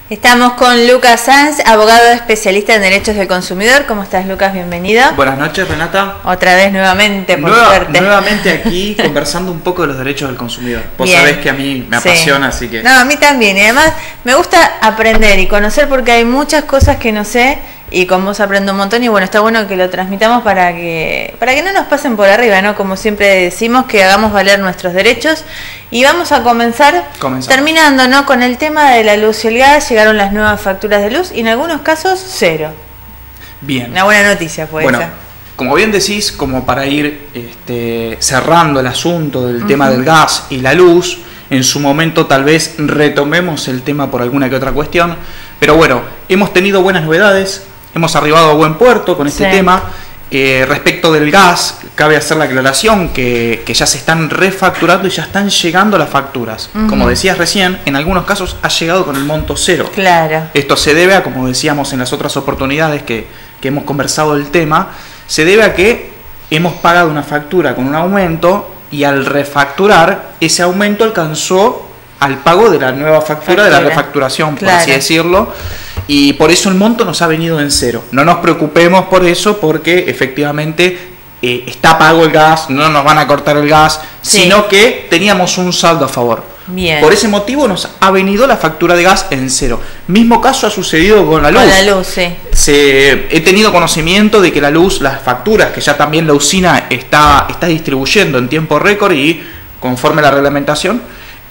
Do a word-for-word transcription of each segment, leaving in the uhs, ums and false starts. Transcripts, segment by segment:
Estamos con Lucas Sanz, abogado especialista en derechos del consumidor. ¿Cómo estás, Lucas? Bienvenido. Buenas noches, Renata. Otra vez nuevamente, por Nueva, suerte. Nuevamente aquí conversando un poco de los derechos del consumidor. Vos Bien. sabés que a mí me Sí. apasiona, así que... No, a mí también. Y además me gusta aprender y conocer porque hay muchas cosas que no sé y con vos aprendo un montón. Y bueno, está bueno que lo transmitamos para que para que no nos pasen por arriba, ¿no? Como siempre decimos, que hagamos valer nuestros derechos. Y vamos a comenzar Comenzamos. terminando, ¿no? Con el tema de la luz y el gas. Llegaron las nuevas facturas de luz y en algunos casos cero. Bien. Una buena noticia fue Bueno, esa. como bien decís, como para ir este, cerrando el asunto del Uh-huh. tema del gas y la luz, en su momento tal vez retomemos el tema por alguna que otra cuestión, pero bueno, hemos tenido buenas novedades, hemos arribado a buen puerto con este Sí. tema. Eh, respecto del gas, cabe hacer la aclaración que, que ya se están refacturando y ya están llegando las facturas. Uh-huh. Como decías recién, en algunos casos ha llegado con el monto cero. Claro. Esto se debe a, como decíamos en las otras oportunidades que, que hemos conversado el tema, se debe a que hemos pagado una factura con un aumento y al refacturar, ese aumento alcanzó al pago de la nueva factura, Factura. de la refacturación, por Claro. así decirlo, y por eso el monto nos ha venido en cero. No nos preocupemos por eso, porque efectivamente eh, está pago el gas, no nos van a cortar el gas, Sí. sino que teníamos un saldo a favor. Bien. Por ese motivo nos ha venido la factura de gas en cero. Mismo caso ha sucedido con la luz. Con la luz, sí. Se, he tenido conocimiento de que la luz, las facturas que ya también la usina está, está distribuyendo en tiempo récord y conforme a la reglamentación,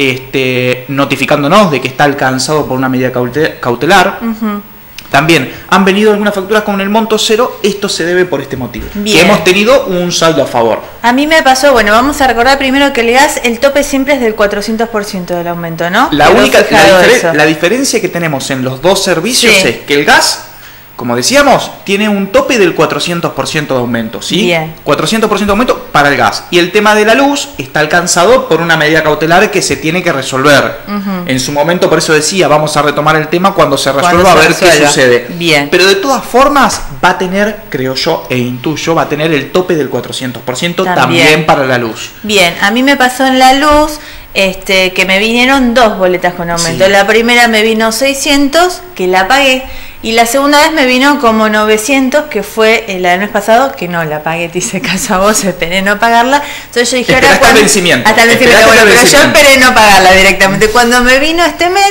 este, notificándonos de que está alcanzado por una medida caute- cautelar. Uh-huh. También han venido algunas facturas con el monto cero. Esto se debe por este motivo. Bien. Que hemos tenido un saldo a favor. A mí me pasó, bueno, vamos a recordar primero que el gas, el tope siempre es del cuatrocientos por ciento del aumento, ¿no? La Quedó única la, fijado difere- eso. la diferencia que tenemos en los dos servicios Sí. es que el gas, como decíamos, tiene un tope del cuatrocientos por ciento de aumento, ¿sí? Bien. cuatrocientos por ciento de aumento para el gas. Y el tema de la luz está alcanzado por una medida cautelar que se tiene que resolver. Ujú. En su momento, por eso decía, vamos a retomar el tema cuando se Cuando resuelva, se a ver qué resuelva. sucede. Bien. Pero de todas formas, va a tener, creo yo, e intuyo, va a tener el tope del cuatrocientos por ciento También. también para la luz. Bien, a mí me pasó en la luz este, que me vinieron dos boletas con aumento. Sí. La primera me vino seiscientos, que la pagué, y la segunda vez me vino como novecientos, que fue el del mes pasado, que no la pagué, te hice caso a vos, esperé no pagarla. Entonces yo dije, Esperaste ahora al cuando- vencimiento. Hasta el vencimiento, Esperaste bueno, al pero yo vencimiento. esperé no pagarla directamente. Cuando me vino este mes,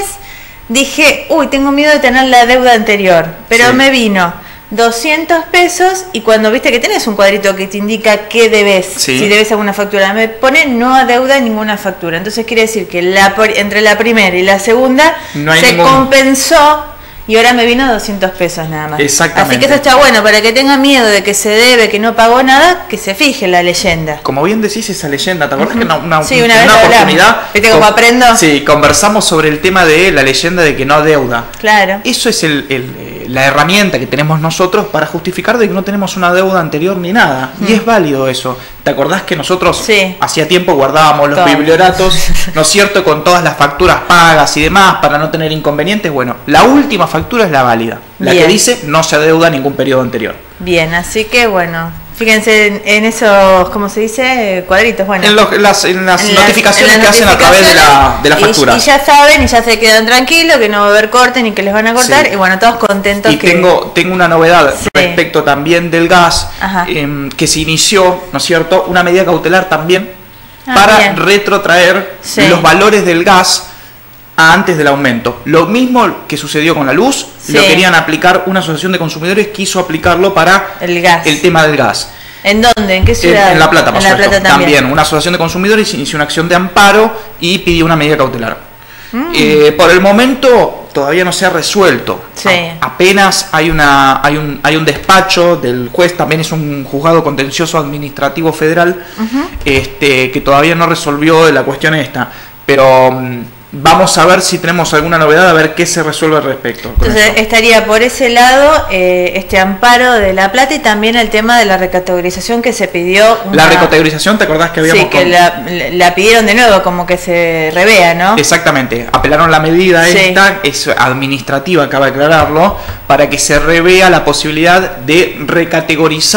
dije, uy, tengo miedo de tener la deuda anterior, pero Sí. me vino doscientos pesos, y cuando viste que tenés un cuadrito que te indica qué debes, Sí. si debes alguna factura, me pone no adeuda ninguna factura. Entonces quiere decir que la, por- entre la primera y la segunda No hay se ningún- compensó y ahora me vino doscientos pesos nada más. Exactamente. Así que eso está bueno, para que tenga miedo de que se debe, que no pagó nada, que se fije la leyenda. Como bien decís, esa leyenda, ¿te acuerdas Ujú. que una, una, Sí, una en vez una lo hablamos. oportunidad? ¿Viste cómo con- aprendo? Sí, conversamos sobre el tema de la leyenda de que no adeuda. Claro. Eso es el, el, eh, la herramienta que tenemos nosotros para justificar de que no tenemos una deuda anterior ni nada. Y es válido eso. ¿Te acordás que nosotros Sí. hacía tiempo guardábamos los Todo. biblioratos, ¿no es cierto?, con todas las facturas pagas y demás para no tener inconvenientes? Bueno, la última factura es la válida. La Bien. que dice no se adeuda ningún periodo anterior. Bien, así que bueno, fíjense en, en esos, ¿cómo se dice? Cuadritos, bueno. En, los- en las, en las En las- notificaciones en las que hacen a través de la, notificaciones, de la y- factura. Y, ya saben, y ya se quedan tranquilos, que no va a haber corte ni que les van a cortar. Sí. Y bueno, todos contentos. Y que tengo, tengo una novedad Sí. respecto también del gas, Ajá. em, que se inició, ¿no es cierto?, una medida cautelar también Ah, para bien. retrotraer Sí. los valores del gas a antes del aumento. Lo mismo que sucedió con la luz, Sí. lo querían aplicar, una asociación de consumidores quiso aplicarlo para El gas. el tema del gas. ¿En dónde? ¿En qué En, ciudad? en La Plata, por En La supuesto. Plata también. Una asociación de consumidores inició una acción de amparo y pidió una medida cautelar. Mm. Eh, por el momento todavía no se ha resuelto. Sí. A- apenas hay una hay un hay un despacho del juez, también es un juzgado contencioso administrativo federal, este que todavía no resolvió la cuestión esta. Pero mm, vamos a ver si tenemos alguna novedad, a ver qué se resuelve al respecto. con Entonces eso. estaría por ese lado eh, este amparo de La Plata y también el tema de la recategorización que se pidió. Una... La recategorización, ¿te acordás que habíamos Sí, que con- la, la pidieron de nuevo, como que se revea, ¿no? Exactamente, apelaron la medida Sí. esta, es administrativa, acaba de aclararlo, para que se revea la posibilidad de recategorizar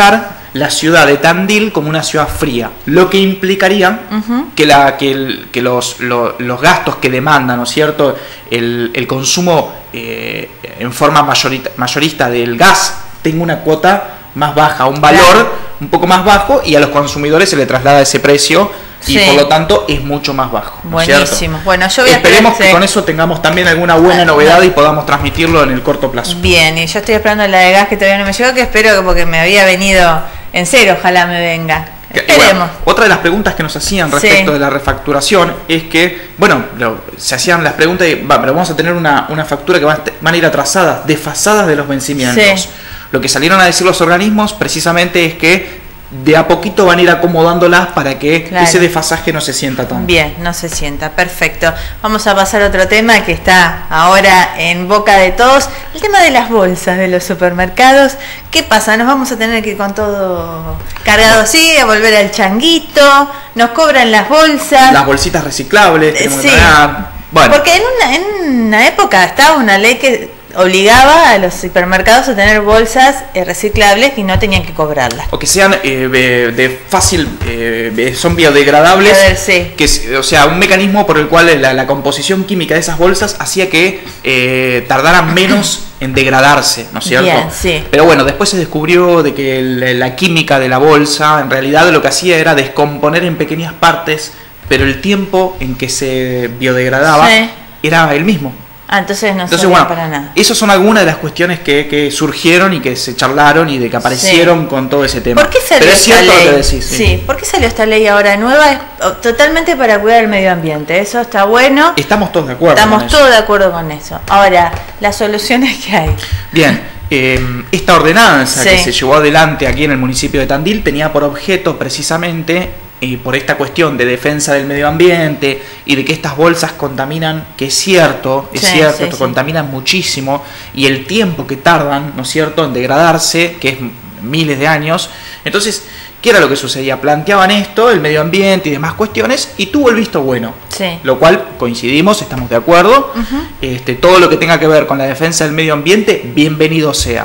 la ciudad de Tandil como una ciudad fría, lo que implicaría uh-huh. que, la, que, el, que los, lo, los gastos que demandan, ¿no es cierto?, el, el consumo eh, en forma mayorita, mayorista del gas tenga una cuota más baja, un valor claro. un poco más bajo, y a los consumidores se le traslada ese precio y sí. por lo tanto es mucho más bajo, ¿no? Buenísimo. Bueno, yo voy a Esperemos esperar, que con eso tengamos también alguna buena novedad y podamos transmitirlo en el corto plazo. Bien, y yo estoy esperando la de gas que todavía no me llegó, que espero que porque me había venido en cero, ojalá me venga. Esperemos. Bueno, otra de las preguntas que nos hacían respecto sí. de la refacturación es que, bueno, lo, se hacían las preguntas de, va, pero vamos a tener una, una factura que va a, van a ir atrasadas, desfasadas de los vencimientos. Sí. Lo que salieron a decir los organismos precisamente es que de a poquito van a ir acomodándolas para que claro. ese desfasaje no se sienta tanto. Bien, no se sienta, perfecto. Vamos a pasar a otro tema que está ahora en boca de todos, el tema de las bolsas de los supermercados. ¿Qué pasa? Nos vamos a tener que ir con todo cargado así, a volver al changuito, nos cobran las bolsas. Las bolsitas reciclables. Eh, sí, bueno. Porque en una, en una época estaba una ley que obligaba a los supermercados a tener bolsas eh, reciclables y no tenían que cobrarlas. O que sean eh, de, de fácil, eh, son biodegradables. A ver, sí. Que, o sea, un mecanismo por el cual la, la composición química de esas bolsas hacía que eh, tardaran menos en degradarse, ¿no es cierto? Bien, sí. Pero bueno, después se descubrió de que el, la química de la bolsa en realidad lo que hacía era descomponer en pequeñas partes, pero el tiempo en que se biodegradaba sí. era el mismo. Ah, entonces no entonces, bueno, para nada. Esas son algunas de las cuestiones que, que surgieron y que se charlaron y de que aparecieron sí. con todo ese tema. ¿Por qué salió Pero es cierto esta ley? Lo que decís. Sí. sí, ¿por qué salió esta ley ahora nueva? Es totalmente para cuidar el medio ambiente. Eso está bueno. Estamos todos de acuerdo. Estamos con todos eso. de acuerdo con eso. Ahora, las soluciones que hay. Bien, eh, esta ordenanza sí. que se llevó adelante aquí en el municipio de Tandil tenía por objeto precisamente y por esta cuestión de defensa del medio ambiente y de que estas bolsas contaminan, que es cierto, es sí, cierto, sí, contaminan sí. muchísimo, y el tiempo que tardan, ¿no es cierto?, en degradarse, que es miles de años. Entonces, ¿qué era lo que sucedía? Planteaban esto, el medio ambiente y demás cuestiones, y tuvo el visto bueno, sí. lo cual coincidimos, estamos de acuerdo. Uh-huh. este, todo lo que tenga que ver con la defensa del medio ambiente, bienvenido sea.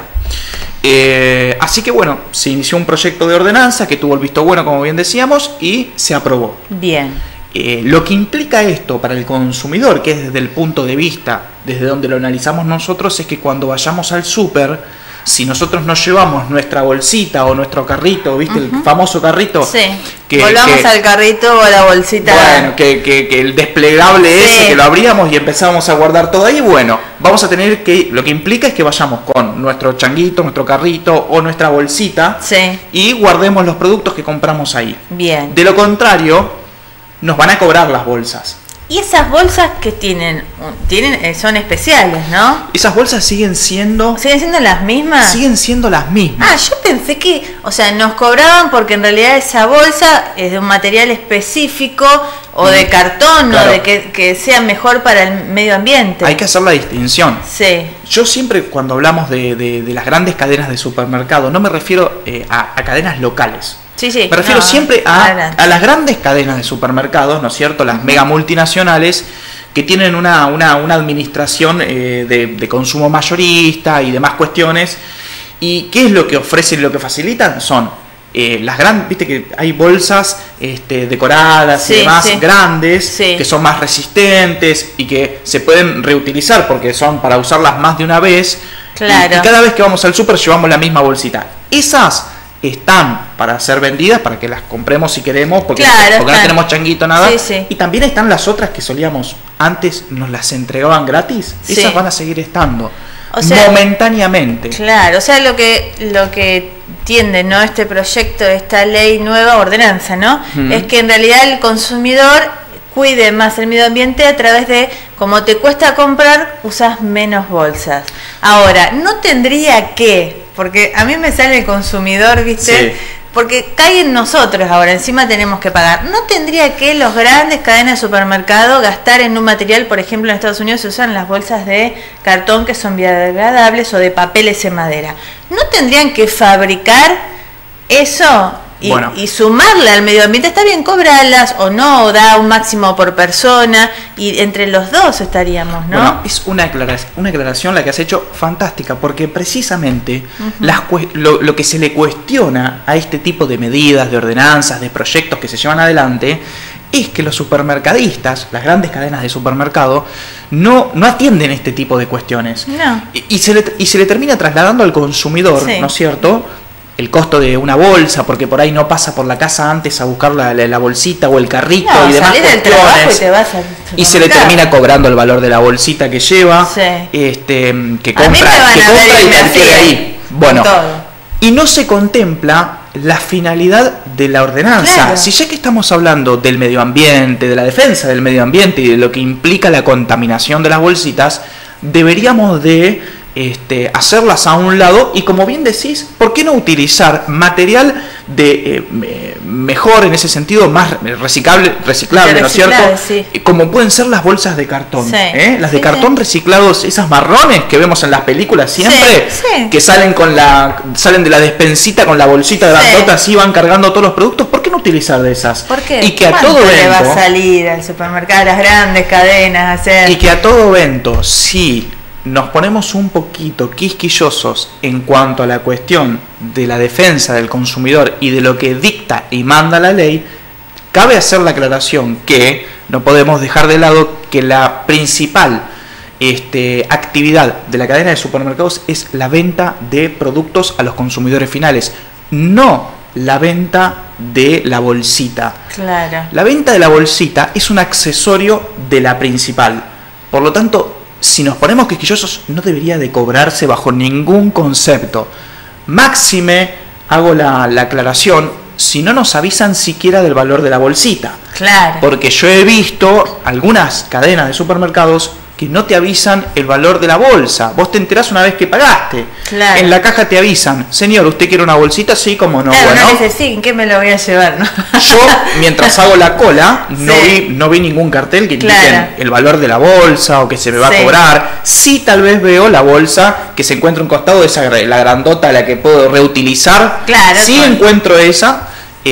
Eh, así que bueno, se inició un proyecto de ordenanza que tuvo el visto bueno, como bien decíamos, y se aprobó. Bien. Eh, lo que implica esto para el consumidor, que es desde el punto de vista, desde donde lo analizamos nosotros, es que cuando vayamos al súper, si nosotros nos llevamos nuestra bolsita o nuestro carrito, ¿viste? Uh-huh. El famoso carrito. Sí. Que, Volvamos que, al carrito o a la bolsita. Bueno, que, que, que el desplegable sí. ese, que lo abríamos y empezamos a guardar todo ahí, bueno, vamos a tener que, lo que implica es que vayamos con nuestro changuito, nuestro carrito o nuestra bolsita sí. y guardemos los productos que compramos ahí. Bien. De lo contrario, nos van a cobrar las bolsas. Y esas bolsas que tienen, tienen son especiales, ¿no? Esas bolsas siguen siendo... ¿Siguen siendo las mismas? Siguen siendo las mismas. Ah, yo pensé que, o sea, nos cobraban porque en realidad esa bolsa es de un material específico o de cartón, claro. o de que, que sea mejor para el medio ambiente. Hay que hacer la distinción. Sí. Yo siempre cuando hablamos de, de, de las grandes cadenas de supermercado, no me refiero eh, a, a cadenas locales. Sí, sí. Me refiero no, siempre a, a las grandes cadenas de supermercados, ¿no es cierto? Las uh-huh. mega multinacionales que tienen una, una, una administración eh, de, de consumo mayorista y demás cuestiones. ¿Y qué es lo que ofrecen y lo que facilitan? Son eh, las grandes, viste que hay bolsas este, decoradas sí, y demás sí. grandes, sí. que son más resistentes y que se pueden reutilizar porque son para usarlas más de una vez. Claro. Y, y cada vez que vamos al súper llevamos la misma bolsita. Esas están para ser vendidas, para que las compremos si queremos, porque, claro, porque no tenemos changuito, nada. Sí, sí. Y también están las otras que solíamos, antes nos las entregaban gratis, sí. esas van a seguir estando, o sea, momentáneamente. Claro, o sea, lo que lo que tiende, ¿no?, este proyecto, esta ley nueva, ordenanza, ¿no? Uh-huh. Es que en realidad el consumidor cuide más el medio ambiente a través de, como te cuesta comprar, usas menos bolsas. Ahora, no tendría que... Porque a mí me sale el consumidor, ¿viste? Sí. Porque cae en nosotros ahora, encima tenemos que pagar. ¿No tendría que los grandes cadenas de supermercado gastar en un material, por ejemplo en Estados Unidos se usan las bolsas de cartón que son biodegradables o de papeles en madera? ¿No tendrían que fabricar eso Y, bueno. y sumarle al medio ambiente, está bien, cóbralas o no, o da un máximo por persona, y entre los dos estaríamos, ¿no? Bueno, es una aclaración, una aclaración la que has hecho fantástica, porque precisamente uh-huh. las, lo, lo que se le cuestiona a este tipo de medidas, de ordenanzas, de proyectos que se llevan adelante, es que los supermercadistas, las grandes cadenas de supermercado, no, no atienden este tipo de cuestiones. No. Y, y, se le, y se le termina trasladando al consumidor, sí. ¿no es cierto?, el costo de una bolsa, porque por ahí no pasa por la casa antes a buscar la, la, la bolsita o el carrito no, y demás cuestiones, y, te vas a y se le termina cobrando el valor de la bolsita que lleva, sí. este, que compra, que compra y adquiere ahí. Bueno, y no se contempla la finalidad de la ordenanza. Claro. Si ya que estamos hablando del medio ambiente, de la defensa del medio ambiente y de lo que implica la contaminación de las bolsitas, deberíamos de Este, hacerlas a un lado y, como bien decís, ¿por qué no utilizar material de eh, mejor en ese sentido, más reciclable, reciclable, ¿no es cierto? Sí. Como pueden ser las bolsas de cartón, sí. ¿eh? las de sí, cartón sí. reciclados, esas marrones que vemos en las películas siempre, sí, sí. que salen con la salen de la despensita con la bolsita grandota, sí. así van cargando todos los productos. ¿Por qué no utilizar de esas? ¿Por qué? Y que a todo evento va a salir al supermercado, las grandes cadenas, hacer y que a todo evento, sí. nos ponemos un poquito quisquillosos en cuanto a la cuestión de la defensa del consumidor y de lo que dicta y manda la ley, cabe hacer la aclaración que no podemos dejar de lado que la principal este, actividad de la cadena de supermercados es la venta de productos a los consumidores finales, no la venta de la bolsita. Claro. La venta de la bolsita es un accesorio de la principal. Por lo tanto, si nos ponemos quisquillosos, no debería de cobrarse bajo ningún concepto. Máxime, hago la, la aclaración, si no nos avisan siquiera del valor de la bolsita. Claro. Porque yo he visto algunas cadenas de supermercados que no te avisan el valor de la bolsa. Vos te enterás una vez que pagaste. Claro. En la caja te avisan, señor, ¿usted quiere una bolsita? Sí, como no. Claro, bueno, no dice, sí, ¿en qué me lo voy a llevar? ¿No? Yo, mientras hago la cola, no, sí. vi, no vi ningún cartel que indique claro. el valor de la bolsa o que se me va sí. a cobrar. Sí, tal vez veo la bolsa que se encuentra a un costado de esa, la grandota, la que puedo reutilizar. Claro. Sí claro. encuentro esa,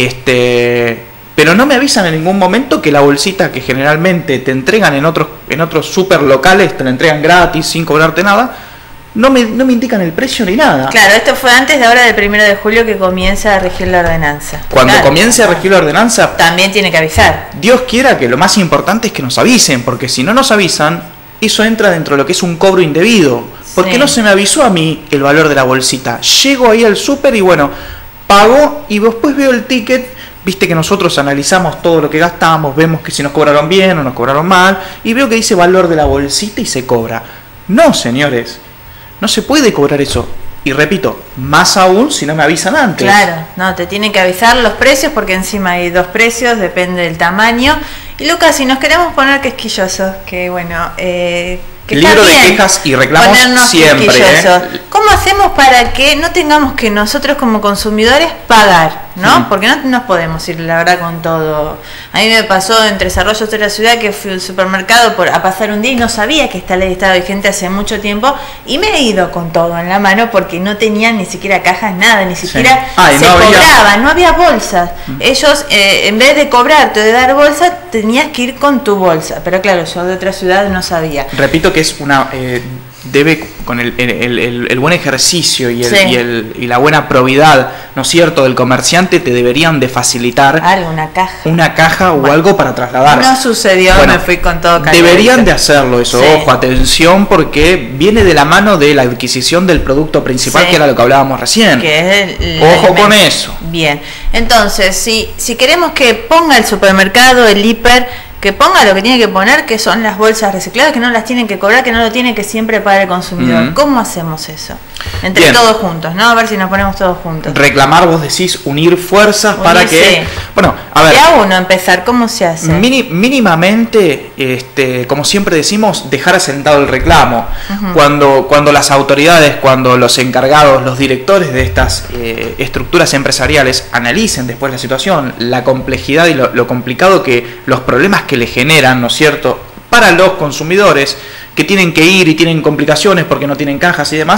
este... pero no me avisan en ningún momento que la bolsita que generalmente te entregan en otros en otros super locales, te la entregan gratis, sin cobrarte nada, no me, no me indican el precio ni nada. Claro, esto fue antes de ahora del primero de julio que comienza a regir la ordenanza. Cuando claro. comience a regir la ordenanza, también tiene que avisar. Dios quiera que lo más importante es que nos avisen, porque si no nos avisan, eso entra dentro de lo que es un cobro indebido. Porque sí. no se me avisó a mí el valor de la bolsita. Llego ahí al súper y bueno, pago y después veo el ticket. Viste que nosotros analizamos todo lo que gastamos, vemos que si nos cobraron bien o nos cobraron mal, y veo que dice valor de la bolsita y se cobra. No, señores, no se puede cobrar eso. Y repito, más aún si no me avisan antes. Claro, no, te tienen que avisar los precios, porque encima hay dos precios, depende del tamaño. Y Lucas, si nos queremos poner quisquillosos, que bueno... Eh, que libro de quejas y reclamos siempre. ¿eh? ¿Cómo hacemos para que no tengamos que nosotros como consumidores pagar? ¿No? Mm. Porque no nos podemos ir, la verdad, con todo. A mí me pasó en Tres Arroyos de la ciudad que fui al supermercado por, a pasar un día y no sabía que esta ley estaba vigente hace mucho tiempo y me he ido con todo en la mano porque no tenían ni siquiera cajas, nada, ni siquiera sí. Ay, se no cobraba, había... no había bolsas. Mm. Ellos, eh, en vez de cobrarte o de dar bolsa, tenías que ir con tu bolsa. Pero claro, yo de otra ciudad no sabía. Repito que es una... Eh, debe con el, el, el, el buen ejercicio y, el, sí. y, el, y la buena probidad, ¿no es cierto?, del comerciante, te deberían de facilitar algo, una caja una caja bueno, o algo para trasladar. No sucedió, bueno, me fui con todo calladito. Deberían de hacerlo eso, sí. Ojo, atención, porque viene de la mano de la adquisición del producto principal, sí. que era lo que hablábamos recién. Que es el, Ojo el con eso. Bien, entonces, si, si queremos que ponga el supermercado, el hiper... que ponga lo que tiene que poner, que son las bolsas recicladas, que no las tienen que cobrar, que no lo tiene que siempre pagar el consumidor. Mm. ¿Cómo hacemos eso? Entre Bien. todos juntos, ¿no? A ver si nos ponemos todos juntos. Reclamar, vos decís, unir fuerzas Unirse. para que... Bueno, a ver... De a uno empezar, ¿cómo se hace? Mini, mínimamente, este, como siempre decimos, dejar asentado el reclamo. Uh-huh. Cuando, cuando las autoridades, cuando los encargados, los directores de estas eh, estructuras empresariales analicen después la situación, la complejidad y lo, lo complicado que los problemas que le generan, ¿no es cierto?, para los consumidores que tienen que ir y tienen complicaciones porque no tienen cajas y demás,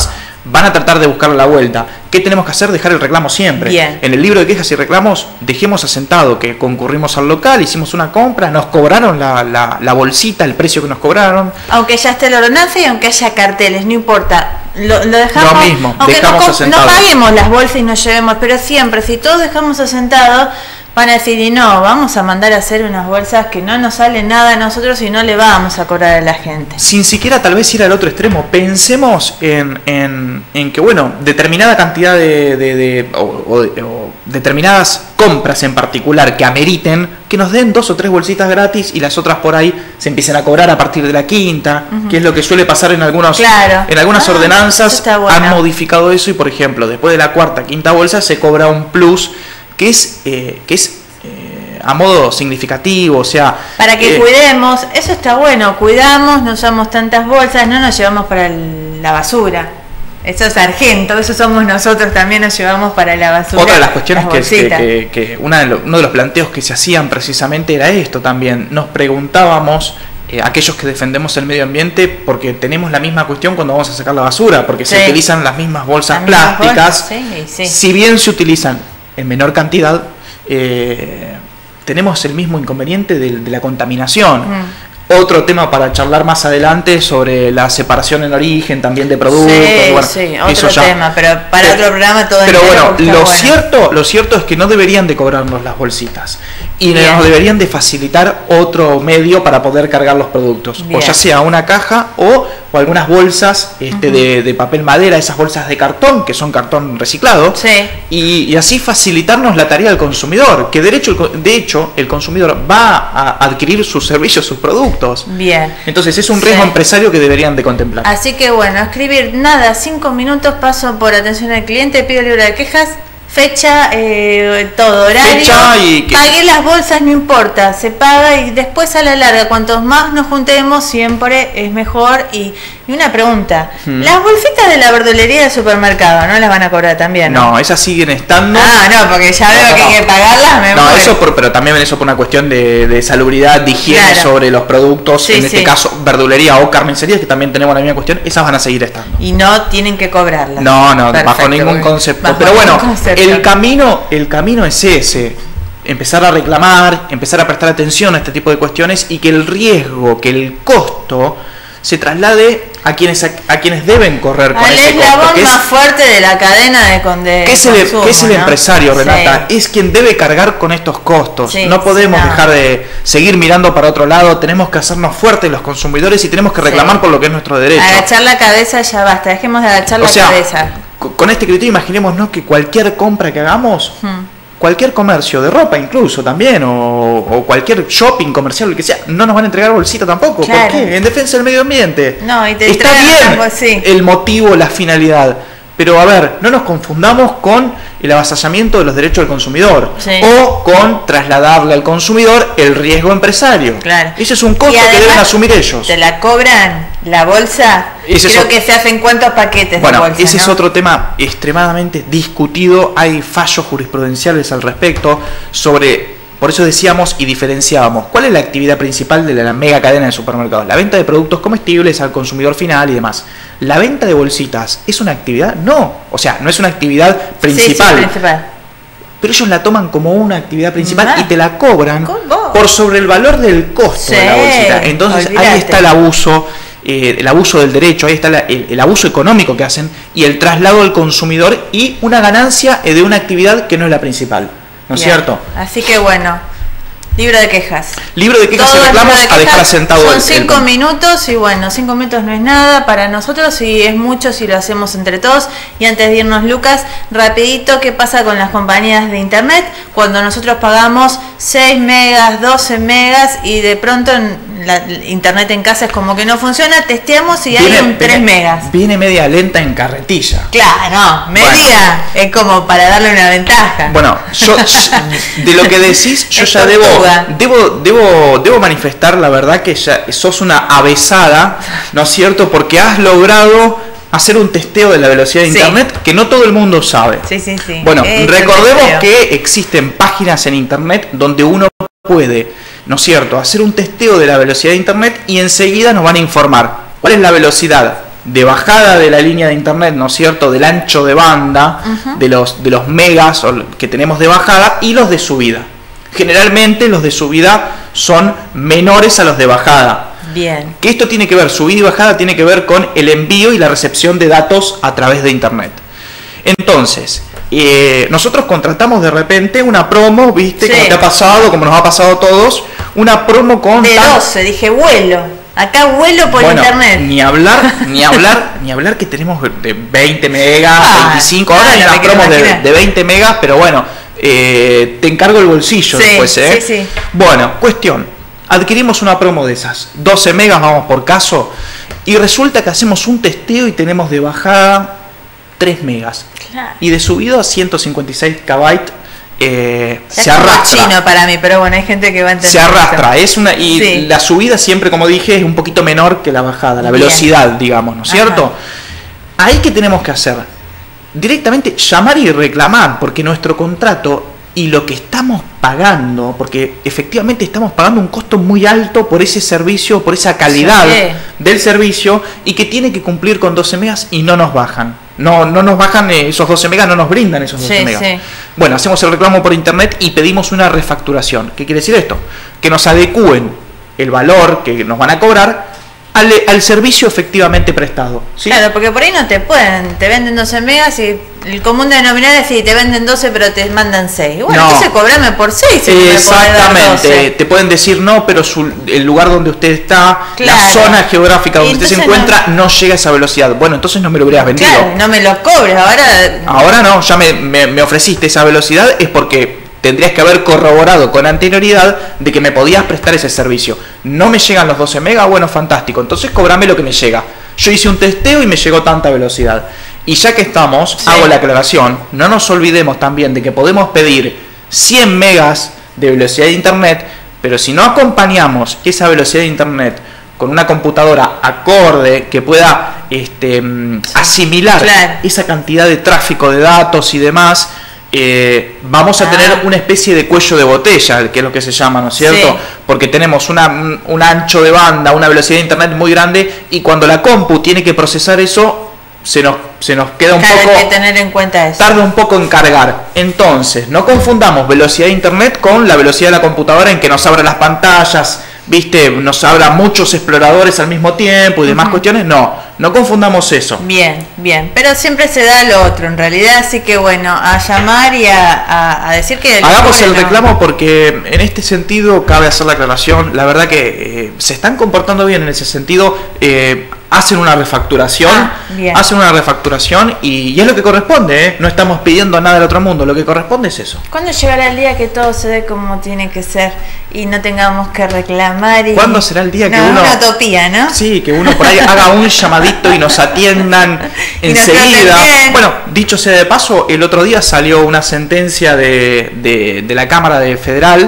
van a tratar de buscarle la vuelta. ¿Qué tenemos que hacer? Dejar el reclamo siempre. Bien. En el libro de quejas y reclamos dejemos asentado que concurrimos al local, hicimos una compra, nos cobraron la, la, la bolsita, el precio que nos cobraron. Aunque ya esté la ordenanza y aunque haya carteles, no importa. Lo, lo dejamos. Lo mismo, aunque dejamos no, asentado. No paguemos las bolsas y nos llevemos, pero siempre, si todos dejamos asentado, van a decir, y no, vamos a mandar a hacer unas bolsas que no nos sale nada a nosotros y no le vamos a cobrar a la gente. Sin siquiera tal vez ir al otro extremo, pensemos en, en, en que, bueno, determinada cantidad de, de, de o, o, o determinadas compras en particular que ameriten, que nos den dos o tres bolsitas gratis y las otras por ahí se empiecen a cobrar a partir de la quinta, uh-huh. que es lo que suele pasar en algunos, claro. en algunas ah, ordenanzas, bueno. han modificado eso y, por ejemplo, después de la cuarta, quinta bolsa se cobra un plus que es, eh, que es eh, a modo significativo, o sea... Para que eh, cuidemos, eso está bueno, cuidamos, no usamos tantas bolsas, no nos llevamos para el, la basura. Eso es Argento, eso somos nosotros, también nos llevamos para la basura. Otra de las cuestiones las que, que, que, que una de lo, uno de los planteos que se hacían precisamente era esto también. Nos preguntábamos... Eh, aquellos que defendemos el medio ambiente porque tenemos la misma cuestión cuando vamos a sacar la basura, porque sí. se utilizan las mismas bolsas las plásticas, mismas bolsas, sí, sí. si bien se utilizan en menor cantidad, eh, tenemos el mismo inconveniente de, de la contaminación. Mm. Otro tema para charlar más adelante sobre la separación en origen también de productos. Sí, bueno, sí, otro eso ya, tema, pero para pero, otro programa todo Pero bueno, lo bueno. cierto, lo cierto es que no deberían de cobrarnos las bolsitas y Bien. nos deberían de facilitar otro medio para poder cargar los productos, Bien. o ya sea una caja o, o algunas bolsas este, uh-huh. de, de papel madera, esas bolsas de cartón que son cartón reciclado, sí. y, y así facilitarnos la tarea del consumidor, que de hecho, de hecho el consumidor va a adquirir sus servicios, sus productos. Bien. Entonces es un riesgo sí. empresario que deberían de contemplar. Así que bueno, escribir nada, cinco minutos, paso por atención al cliente, pido el libro de quejas, fecha, eh, todo, horario, fecha y que... pagué las bolsas, no importa, se paga y después a la larga, cuantos más nos juntemos, siempre es mejor. Y, y una pregunta, hmm. las bolsitas de la verdulería del supermercado, ¿no las van a cobrar también? No, no esas siguen estando. Ah, no, porque ya veo no, que no. hay que pagarlas, me No, muero. eso por, pero también eso por una cuestión de, de salubridad, de higiene claro. sobre los productos, sí, en este sí. caso verdulería o carnicería, que también tenemos la misma cuestión, esas van a seguir estando. Y no tienen que cobrarlas. No, no, Perfecto, bajo ningún concepto. Bajo pero bueno, concepto. el camino, el camino es ese. Empezar a reclamar, empezar a prestar atención a este tipo de cuestiones y que el riesgo, que el costo se traslade a quienes a, a quienes deben correr con Al ese costo. eslabón que es, más fuerte de la cadena de, de que es el, consumo, que es el ¿no? empresario, Renata, sí. es quien debe cargar con estos costos. Sí, no podemos sí, no. dejar de seguir mirando para otro lado, tenemos que hacernos fuertes los consumidores y tenemos que reclamar sí. por lo que es nuestro derecho. Agachar la cabeza ya basta, dejemos de agachar o la sea, cabeza. Con este criterio imaginémonos que cualquier compra que hagamos, hmm. cualquier comercio de ropa incluso también, o, o cualquier shopping comercial, lo que sea, no nos van a entregar bolsita tampoco. Claro. ¿Por qué? En defensa del medio ambiente. No, y te Está bien algo, sí. el motivo, la finalidad. Pero a ver, no nos confundamos con el avasallamiento de los derechos del consumidor sí. o con trasladarle al consumidor el riesgo empresario. Claro. Ese es un costo que deben asumir ellos. ¿Te la cobran la bolsa? Ese Creo es que se hacen cuántos paquetes bueno, de bolsa. Ese ¿no? es otro tema extremadamente discutido. Hay fallos jurisprudenciales al respecto sobre... Por eso decíamos y diferenciábamos cuál es la actividad principal de la mega cadena de supermercados. La venta de productos comestibles al consumidor final y demás. ¿La venta de bolsitas es una actividad? No. O sea, no es una actividad principal. Sí, sí, principal. Pero ellos la toman como una actividad principal ah, y te la cobran por sobre el valor del costo sí, de la bolsita. Entonces olvídate. Ahí está el abuso, eh, el abuso del derecho, ahí está la, el, el abuso económico que hacen y el traslado al consumidor y una ganancia de una actividad que no es la principal. ¿No es Bien. cierto? Así que bueno, libro de quejas. Libro de quejas Todo y reclamos de quejas, a dejar sentado son el cinco el... minutos y bueno, cinco minutos no es nada para nosotros y es mucho si lo hacemos entre todos. Y antes de irnos, Lucas, rapidito, ¿qué pasa con las compañías de internet? Cuando nosotros pagamos seis megas, doce megas y de pronto la internet en casa es como que no funciona, testeamos y viene, hay un tres megas. Viene media lenta en carretilla. Claro, media bueno. es como para darle una ventaja. Bueno, yo de lo que decís, yo ya debo, debo, debo, debo manifestar la verdad que ya sos una avesada, ¿no es cierto? Porque has logrado hacer un testeo de la velocidad de sí. internet que no todo el mundo sabe. Sí, sí, sí. Bueno, recordemos que existen páginas en internet donde uno puede, ¿no es cierto?, hacer un testeo de la velocidad de internet y enseguida nos van a informar cuál es la velocidad de bajada de la línea de internet, ¿no es cierto?, del ancho de banda, uh-huh. de los de los megas que tenemos de bajada, y los de subida. Generalmente los de subida son menores a los de bajada. Bien. Que esto tiene que ver, subida y bajada tiene que ver con el envío y la recepción de datos a través de internet. Entonces, eh, nosotros contratamos de repente una promo, ¿viste? Sí. Como te ha pasado, como nos ha pasado a todos, una promo con... De doce, dije vuelo. Acá vuelo por bueno, internet. Ni hablar, ni hablar, ni hablar que tenemos de veinte megas, ah, veinticinco, ahora hay unas promos de, de veinte megas, pero bueno, eh, te encargo el bolsillo sí, después, ¿eh? Sí, sí. Bueno, cuestión, adquirimos una promo de esas, doce megas, vamos por caso, y resulta que hacemos un testeo y tenemos de bajada tres megas. Claro. Y de subido a ciento cincuenta y seis kilobytes. Eh, se arrastra. Chino para mí, pero bueno, hay gente que va a entender. Se arrastra, es una y sí. La subida siempre, como dije, es un poquito menor que la bajada, la velocidad, bien. Digamos, ¿no es cierto? Ajá. Ahí que tenemos que hacer directamente llamar y reclamar, porque nuestro contrato y lo que estamos pagando, porque efectivamente estamos pagando un costo muy alto por ese servicio, por esa calidad sí. del servicio, y que tiene que cumplir con doce megas y no nos bajan. No, no nos bajan esos doce megas, no nos brindan esos doce sí, megas. Sí. Bueno, hacemos el reclamo por internet y pedimos una refacturación. ¿Qué quiere decir esto? Que nos adecúen el valor que nos van a cobrar al, al servicio efectivamente prestado, ¿sí? Claro, porque por ahí no te pueden, te venden doce megas y el común denominador es si te venden doce pero te mandan seis. Bueno, no. Entonces cobrame por seis. Si exactamente, te pueden decir no, pero su, el lugar donde usted está, claro. La zona geográfica donde usted se encuentra no... no llega a esa velocidad. Bueno, entonces no me lo hubieras vendido. Claro, no me lo cobres, ahora... Ahora no, ya me, me, me ofreciste esa velocidad, es porque tendrías que haber corroborado con anterioridad de que me podías prestar ese servicio. No me llegan los doce megas, bueno, fantástico, entonces cobrame lo que me llega. Yo hice un testeo y me llegó tanta velocidad. Y ya que estamos, sí. hago la aclaración, no nos olvidemos también de que podemos pedir cien megas de velocidad de internet, pero si no acompañamos esa velocidad de internet con una computadora acorde que pueda este, asimilar claro. esa cantidad de tráfico de datos y demás, eh, vamos a ah. tener una especie de cuello de botella, que es lo que se llama, ¿no es cierto? Sí. Porque tenemos una, un, un ancho de banda, una velocidad de internet muy grande, y cuando la compu tiene que procesar eso, se nos, se nos queda un claro, poco... Hay que tener en cuenta eso. Tarda un poco en cargar. Entonces, no confundamos velocidad de internet con la velocidad de la computadora en que nos abra las pantallas, ¿viste? Nos abra muchos exploradores al mismo tiempo y demás uh-huh. cuestiones. No, no confundamos eso. Bien, bien. Pero siempre se da lo otro, en realidad. Así que bueno, a llamar y a, a, a decir que... El Hagamos el no... reclamo porque en este sentido cabe hacer la aclaración. La verdad que eh, se están comportando bien en ese sentido. Eh, hacen una refacturación, ah, hacen una refacturación y, y es lo que corresponde, ¿eh? No estamos pidiendo nada del otro mundo, lo que corresponde es eso. ¿Cuándo llegará el día que todo se dé como tiene que ser y no tengamos que reclamar? Y... ¿Cuándo será el día que no, uno... una utopía, ¿no? Sí, que uno por ahí haga un llamadito y nos atiendan enseguida. Bueno, dicho sea de paso, el otro día salió una sentencia de, de, de la Cámara de Federal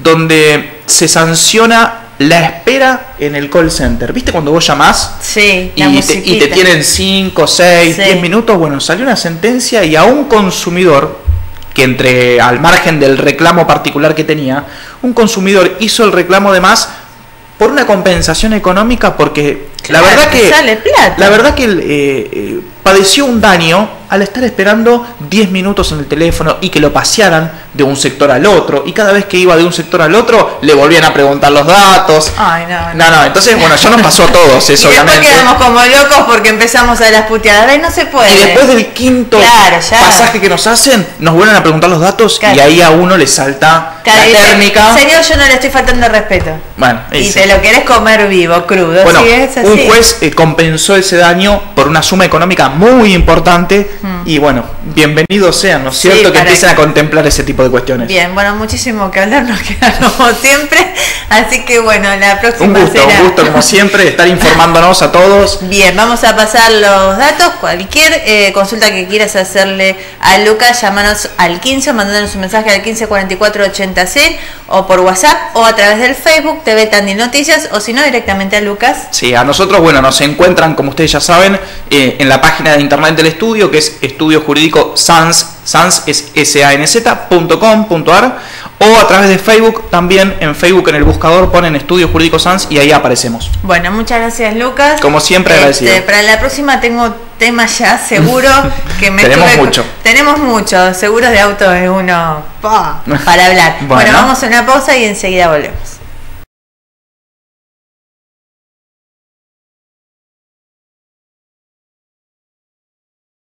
donde se sanciona la espera en el call center. ¿Viste cuando vos llamás? Sí, y te, y te tienen cinco, seis, diez minutos. Bueno, salió una sentencia y a un consumidor que entre al margen del reclamo particular que tenía, un consumidor hizo el reclamo de más por una compensación económica porque claro, la verdad que sale plata. La verdad que eh, eh, padeció un daño al estar esperando diez minutos en el teléfono y que lo pasearan de un sector al otro, y cada vez que iba de un sector al otro le volvían a preguntar los datos. Ay, no, no, no, entonces bueno, ya nos pasó a todos eso, y obviamente. Después quedamos como locos porque empezamos a las puteadas, ay, no se puede. Y después del quinto claro, pasaje que nos hacen, nos vuelven a preguntar los datos claro. Y ahí a uno le salta claro, la térmica. Señor, yo no le estoy faltando respeto. Bueno, y sí. Te lo querés comer vivo, crudo. Bueno, ¿sí es así? Un juez eh, compensó ese daño por una suma económica muy importante hmm. y bueno, bienvenidos sean, ¿no es cierto? Sí, que empiecen que... a contemplar ese tipo de cuestiones. Bien, bueno, muchísimo que hablar nos queda como siempre, así que bueno, la próxima un gusto, será... un gusto como siempre estar informándonos a todos. Bien, vamos a pasar los datos, cualquier eh, consulta que quieras hacerle a Lucas, llámanos al quince o mandándonos un mensaje al quince cuarenta y cuatro ochenta cien o por WhatsApp o a través del Facebook T V Tandil Noticias o si no directamente a Lucas. Sí, a nosotros, bueno, nos encuentran como ustedes ya saben eh, en la página de internet del estudio que es Estudio Jurídico Sanz Sanz es S A N Z punto com punto ar, o a través de Facebook, también en Facebook en el buscador ponen Estudio Jurídico Sanz y ahí aparecemos. Bueno, muchas gracias, Lucas. Como siempre, este, agradecido. Para la próxima tengo temas ya seguro que me Tenemos tuve, mucho. Tenemos mucho, seguros de auto es uno pa, para hablar. bueno. Bueno, vamos a una pausa y enseguida volvemos.